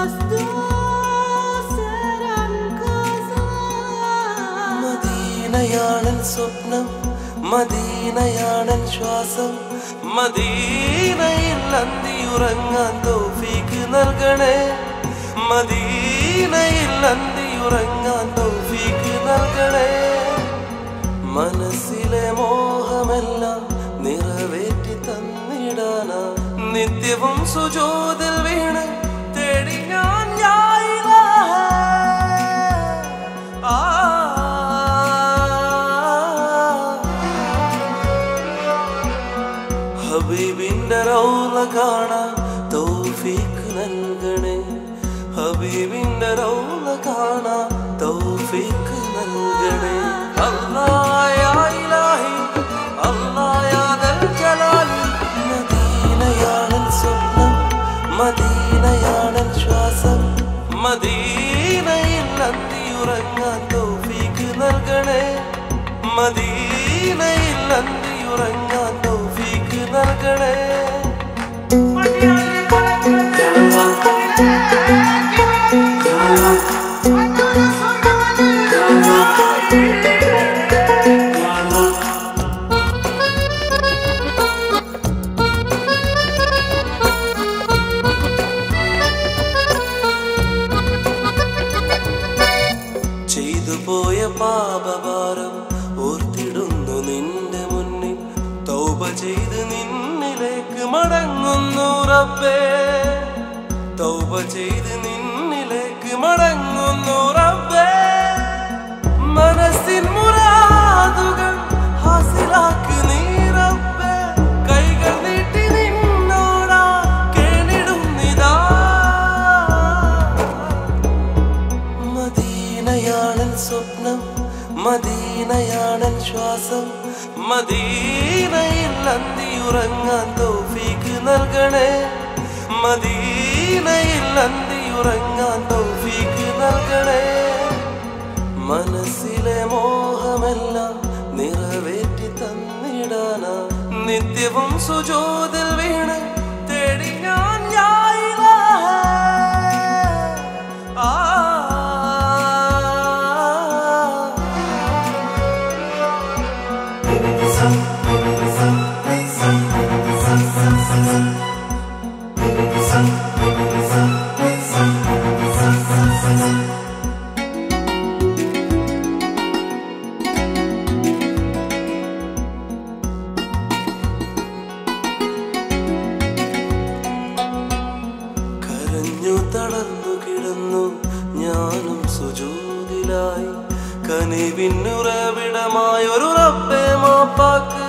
മദീനയാണൻ സ്വപ്നം, മദീനയാണൻ ശ്വാസം, മദീനയിൽ അന്തിയുറങ്ങാൻ തൗഫീഖ് നൽകണേ, മദീനയിൽ അന്തിയുറങ്ങാൻ തൗഫീഖ് നൽകണേ. മനസ്സിലെ മോഹമെല്ലാം നിറവേറ്റി തന്നിടാനാ നിത്യവും സുജൂദിൽ വീണ് തേടി ഞാൻ യാ ഇലാഹ. ഹബീബിന്റെ റൗള കാണാൻ തൗഫീഖ് നൽകണേ, ഹബീബിന്റെ റൗള കാണാൻ തൗഫീഖ് നൽകണേ. അല്ലാഹ് യാ ഇലാഹി, അല്ലാഹ് യാ ദൽ ജലാലി. മദീനയാണൻ സ്വപ്നം, മദീനയാണൻ ശ്വാസം, മദീനയിൽ അന്തിയുറങ്ങാൻ തൗഫീഖ് നൽകണേ, മദീനയിൽ അന്തിയുറങ്ങാൻ തൗഫീഖ് നൽകണേ. ചെയ്തുപോയ പാപഭാരം ഓർത്തിടുന്നു നിന്റെ മുന്നിൽ, തൗബ ചെയ്ത് നിന്നിലേക്ക് മടങ്ങുന്നു റബ്ബേ, തൗബ ചെയ്ത് നിന്നിലേക്ക് മടങ്ങുന്നു റബ്ബേ. മനസ്സിൻ മുറാദുകൾ ഹാസിലാക്ക് നീ റബ്ബേ, കൈകൾ നീട്ടി നിന്നോടാ കേണിടുന്നിതാ. മദീനയാണൻ സ്വപ്നം, മദീനയാണൻ ശ്വാസം, മദീനയിൽ അന്തിയുറങ്ങാൻ തൗഫീഖ് നൽകണേ, മദീനയിൽ അന്തിയുറങ്ങാൻ തൗഫീഖ് നൽകണേ. മനസ്സിലെ മോഹമെല്ലാം നിറവേറ്റി തന്നിടാനാ നിത്യവും സുജൂദിൽ വീണ് തേടി ഞാൻ യാ ഇലാഹ. കരഞ്ഞു തളർന്നു കിടന്നു ഞാനും സുജൂദിലായി, കനിവിനുറവിടമായൊരു റബ്ബേ മാപ്പാക്ക്.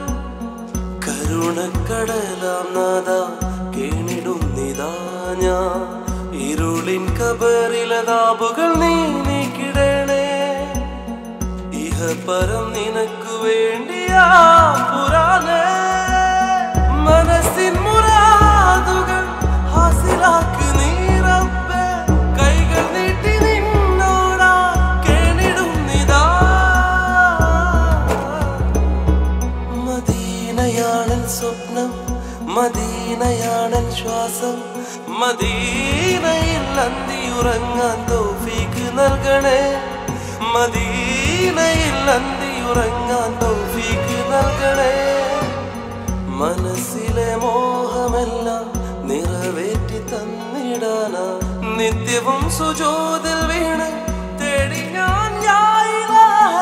കരുണക്കടലാം നാദാ കേണിടുന്നിതാ ഞാൻ, ഇരുളിൻ കബറിലതാപുകൾ നീ നീക്കിടണേ. ഇഹപരം നിനക്കു വേണ്ടിയാ പുരാനേ, മനസ്സിൻ മുറാദുകൾ ഹാസിലാക്ക് നീ റബ്ബേ, കൈകൾ നീട്ടി നിന്നോടാ കേണിടുന്നിതാ. മദീനയാണൻ സ്വപ്നം, മദീനയാണൻ ശ്വാസം, മദീനയിൽ അന്തിയുറങ്ങാൻ തൗഫീഖ് നൽകണേ, മദീനയിൽ അന്തിയുറങ്ങാൻ തൗഫീഖ് നൽകണേ. മനസ്സിലെ മോഹമെല്ലാം നിറവേറ്റി തന്നിടാനാ നിത്യവും സുജൂദിൽ വീണ് തേടി ഞാൻ യാ ഇലാഹ.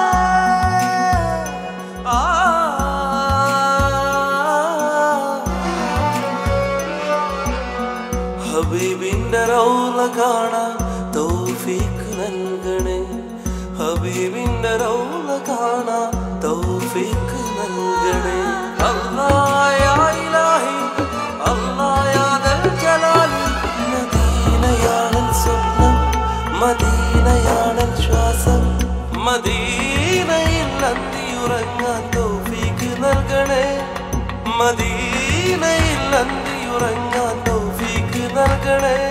ഹബീബിന്റെ റൗള കാണാൻ തൗഫീഖ് നൽകണേ, ഹബീബിന്റെ റൗള കാണാൻ തൗഫീഖ് നൽകണേ. അല്ലാഹ് യാ ഇലാഹി, അല്ലാഹ് യാ ദൽ ജലാലി. മദീനയാണൻ സ്വപ്നം, മദീനയാണൻ ശ്വാസം, മദീനയിൽ അന്തിയുറങ്ങാൻ തൗഫീഖ് നൽകണേ, മദീനയിൽ അന്തിയുറങ്ങാൻ തൗഫീഖ് നൽകണേ.